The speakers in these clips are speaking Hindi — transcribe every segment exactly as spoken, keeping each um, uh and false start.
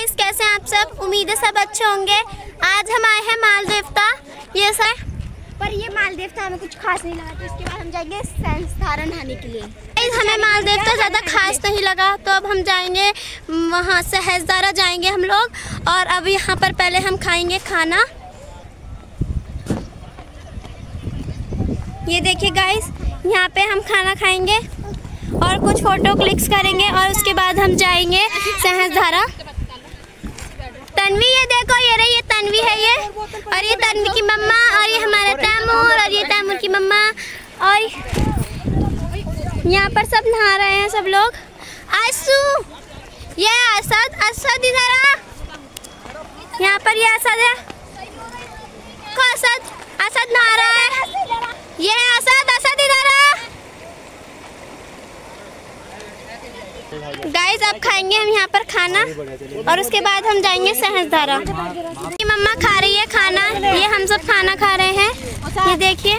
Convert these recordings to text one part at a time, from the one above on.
कैसे हैं आप सब? उम्मीद है सब अच्छे होंगे। आज हम आए हैं मालदेवता। ये सर पर ये मालदेवता हमें कुछ खास नहीं लगा, तो इसके बाद हम जाएंगे सहस्त्रधारा नहाने के लिए। हमें मालदेवता ज़्यादा खास नहीं लगा, तो अब हम जाएंगे वहाँ सहस्त्रधारा जाएंगे हम लोग। और अब यहाँ पर पहले हम खाएंगे खाना। ये देखिए गाइस, यहाँ पे हम खाना खाएंगे और कुछ फ़ोटो क्लिक्स करेंगे और उसके बाद हम जाएंगे सहस्त्रधारा। तन्वी ये देखो, ये रही, ये तन्वी है ये, और ये तन्वी की मम्मा, और ये हमारा तैमूर, और ये तैमूर की मम्मा। और यहाँ पर सब नहा रहे हैं सब लोग। आसू, ये असद, असद इधर आ। यहाँ पर ये असद है, को असद, असद नहा रहा है। ये है असद, असद इधर आ। गाइस अब खाएंगे हम यहाँ पर खाना और उसके बाद हम जाएंगे सहस्त्रधारा। ये मम्मा खा रही है खाना, ये हम सब खाना खा रहे हैं। ये देखिए,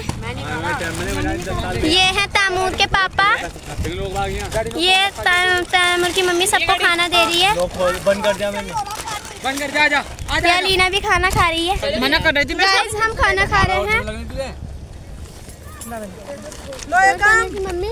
ये है तैमूर के पापा, ये तैमूर की मम्मी सबको खाना दे रही है। बंद कर जा, जा, ये लीना भी खाना खा रही है। मना कर रही थी। गाइस हम खाना खा रहे हैं। मम्मी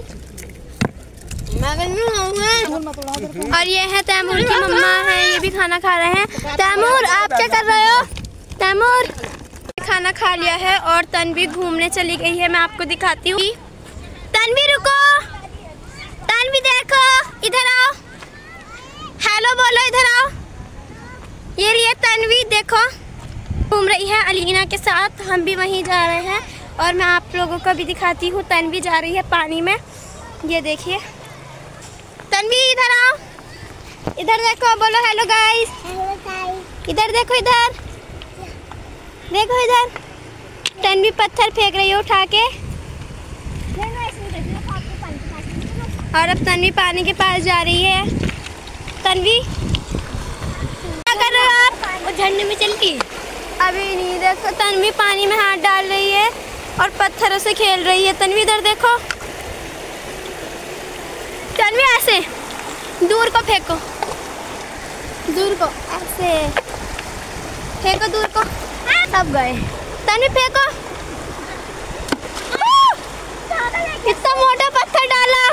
और ये है तैमूर की मम्मा है, ये भी खाना खा रहे हैं। तैमूर आप क्या कर रहे हो? तैमूर खाना खा लिया है और तन्वी घूमने चली गई है। मैं आपको दिखाती हूँ। तन्वी रुको, तन्वी देखो, इधर आओ, हेलो बोलो, इधर आओ। ये रही तन्वी, देखो घूम रही है अलीना के साथ। हम भी वहीं जा रहे हैं और मैं आप लोगों को भी दिखाती हूँ। तन्वी जा रही है पानी में, ये देखिए। तन्वी इधर आओ, इधर देखो, बोलो हेलो गाइस। इधर देखो, इधर देखो, इधर तन्वी पत्थर फेंक रही है उठा के। और अब तन्वी पानी के पास जा रही है। तन्वी क्या कर रहे हो आप? वो झरने में चलती अभी नहीं, देखो तन्वी पानी में हाथ डाल रही है और पत्थरों से खेल रही है। तन्वी इधर देखो, तन्वी ऐसे दूर को फेंको, दूर को ऐसे फेंको, दूर को। सब गए। तन्वी फेंको, इतना मोटा पत्थर डाला।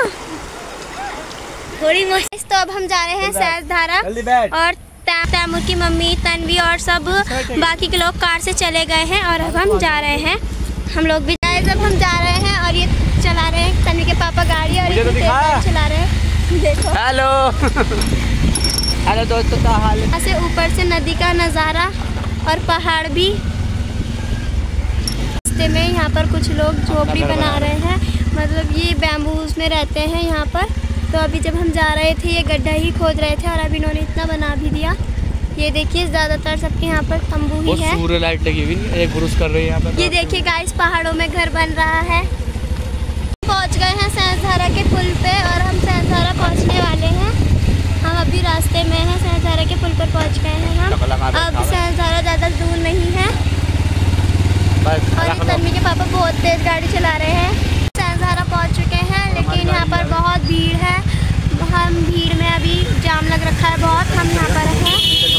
थोड़ी मस्त। तो अब हम जा रहे हैं सहस्त्रधारा और तैमूर की मम्मी, तन्वी और सब बाकी के लोग कार से चले गए हैं और अब हम जा रहे हैं। हम लोग भी जब हम जा रहे हैं और ये चला रहे हैं तन्वी के पापा गाड़ी, और ये तो चला रहे हैं। देखो, हेलो हेलो दोस्तों, क्या हाल है? ऐसे ऊपर से नदी का नज़ारा और पहाड़ भी। रास्ते में यहाँ पर कुछ लोग झोपड़ी बना रहे हैं, मतलब ये बैम्बूज में रहते हैं यहाँ पर। तो अभी जब हम जा रहे थे ये गड्ढा ही खोद रहे थे और अभी इन्होंने इतना बना भी दिया। ये देखिए, ज़्यादातर सबके यहाँ पर तंबू ही है। सूर्य लाइट लगी हुई, एक ब्रुश कर रही है यहाँ पर। ये देखिए गाइस, पहाड़ों में घर बन रहा है। पहुँच गए हैं सहस्त्रधारा के पुल पे और हम सहस्त्रधारा पहुँचने वाले हैं। हम अभी रास्ते में हैं, सहस्त्रधारा के पुल पर पहुँच गए हैं हम। अब सहस्त्रधारा ज़्यादा दूर नहीं है। और ये तन्वी के पापा बहुत तेज़ गाड़ी चला रहे हैं। सहस्त्रधारा पहुँच चुके हैं, लेकिन यहाँ पर बहुत भीड़ है। हम भीड़ में अभी जाम लग रखा है बहुत। हम यहाँ पर हैं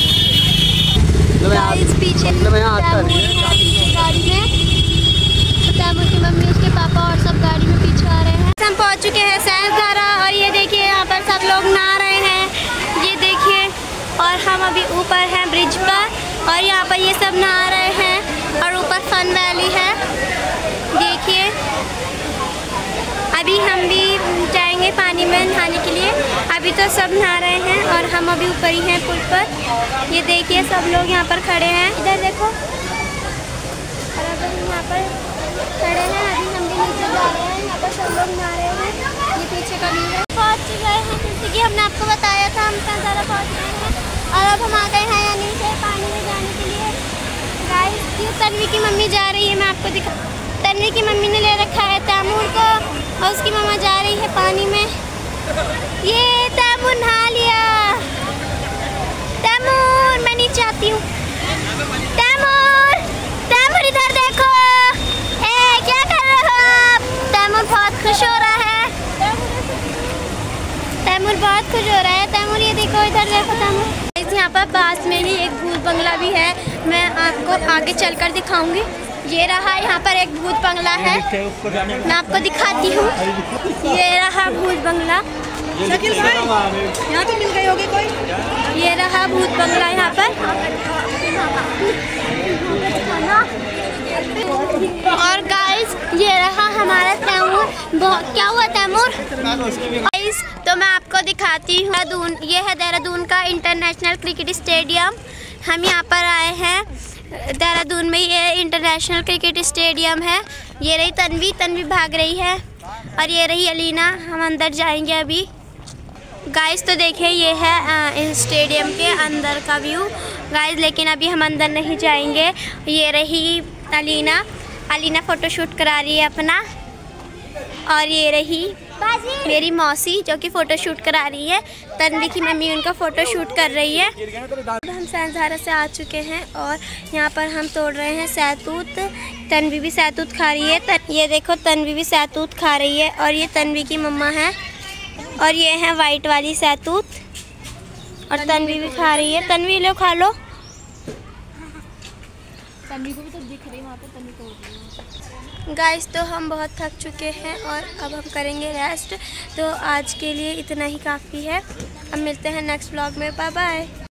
गाइस, पीछे पीछे गाड़ी में तैमूर की मम्मी, उसके पापा और सब गाड़ी में पीछे आ रहे हैं। हम पहुँच चुके हैं सहस्त्रधारा और ये देखिए यहाँ पर सब लोग नहा रहे हैं। ये देखिए, और हम अभी ऊपर हैं ब्रिज पर और यहाँ पर ये सब नहा रहे हैं और ऊपर फन वैली है। देखिए, अभी हम भी जाएंगे पानी में नहाने के लिए। अभी तो सब नहा रहे हैं और हम अभी ऊपर ही हैं पुल पर। ये देखिए, सब लोग यहाँ पर खड़े हैं। इधर देखो, और अगर यहाँ पर खड़े हैं, अभी हम भी नीचे जा रहे हैं। यहाँ पर सब लोग नहा रहे हैं। ये पीछे का व्यू है। पहुँच गए हैं, जैसे कि हमने आपको बताया था, हम सहस्त्रधारा पहुँच गए हैं और अब हम आ गए हैं नीचे पानी में जाने के लिए। गाइस, क्यों तन्वी की मम्मी जा रही है, मैं आपको दिखा। तन्वी की मम्मी ने ले रखा है तैमूर को और उसकी मम्मा जा रही है पानी में। ये तैमूर नहा लिया। तैमूर, मैं नीचे आती हूँ। तैमूर, तैमूर इधर देखो। ए, क्या कर रहे हो आप? तैमूर बहुत खुश हो रहा है। तैमूर बहुत खुश हो रहा है। तैमूर ये देखो, इधर देखो तैमूर। गाइस यहाँ पर पास में ही एक भूत बंगला भी है, मैं आपको आगे चलकर दिखाऊंगी। ये रहा यहाँ पर एक भूत बंगला है, मैं आपको दिखाती हूँ। ये रहा भूत बंगला, यहाँ तो मिल गई होगी कोई। ये रहा भूत बंगला यहाँ पर। और गाइस ये रहा हमारा तैमूर। क्या हुआ तैमूर? गाइस तो मैं आपको दिखाती हूँ, देहरादून, ये है देहरादून का इंटरनेशनल क्रिकेट स्टेडियम। हम यहाँ पर आए हैं देहरादून में, ये इंटरनेशनल क्रिकेट स्टेडियम है। ये रही तन्वी, तन्वी भाग रही है, और ये रही अलीना। हम अंदर जाएंगे अभी। गाइस तो देखिए ये है स्टेडियम के अंदर का व्यू गाइस, लेकिन अभी हम अंदर नहीं जाएंगे। ये रही अलीना, अलीना फ़ोटो शूट करा रही है अपना। और ये रही मेरी मौसी जो कि फ़ोटो शूट करा रही है। तन्वी की मम्मी उनका फ़ोटो शूट कर रही है। हम सैंसधारा से आ चुके हैं और यहाँ पर हम तोड़ रहे हैं सहतूत। तन्वी भी सहतूत खा रही है। ये देखो तन्वी भी सहतूत खा रही है, और ये तन्वी की मम्मा है। और ये है वाइट वाली सहतूत, और तन्वी भी खा रही है। तन्वी लो, खा लो। तन्वी को भी तो दिख रही है वहाँ पे, तन्वी तोड़ रही है। गाइस तो हम बहुत थक चुके हैं और अब हम करेंगे रेस्ट। तो आज के लिए इतना ही काफ़ी है। अब मिलते हैं नेक्स्ट व्लॉग में। Bye bye.